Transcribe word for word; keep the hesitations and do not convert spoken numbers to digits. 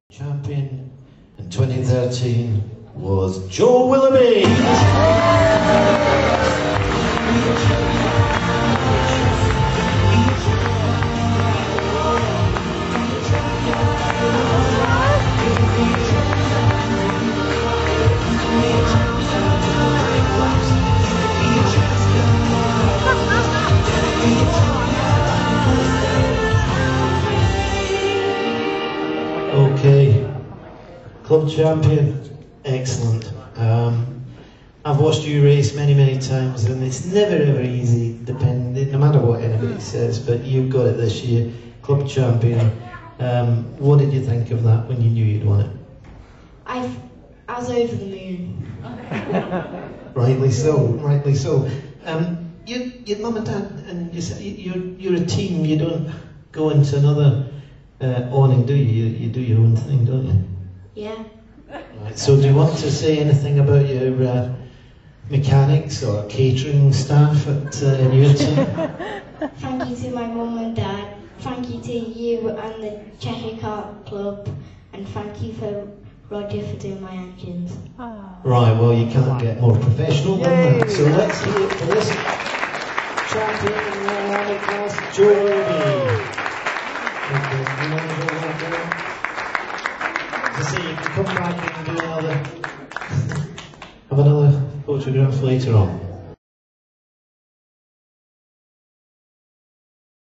Champion in twenty thirteen was Joe Willoughby. Okay, club champion, excellent. Um, I've watched you race many, many times, and it's never ever easy, depending, no matter what anybody says. But you got it this year, club champion. Um, what did you think of that when you knew you'd won it? I, I was over the moon. Rightly so, rightly so. Um, you, your mum and dad, and you said you're you're a team. You don't go into another uh, awning, do you? you? You do your own thing, don't you? Yeah. Right. So, do you want to say anything about your uh, mechanics or catering staff at uh, in your team? Thank you to my mum and dad. Thank you to you and the Cheshire Kart Club, and thank you for Roger for doing my engines. Right, well, you can't get more professional than that. So let's hear it for this champion in the Atlantic class, Joe Willoughby. To say you can come back and do another, have another photograph later on.